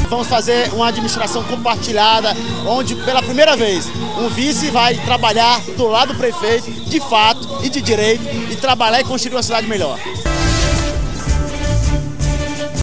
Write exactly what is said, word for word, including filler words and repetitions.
vamos fazer uma administração compartilhada, onde pela primeira vez um vice vai trabalhar do lado do prefeito, de fato e de direito, e trabalhar e construir uma cidade melhor.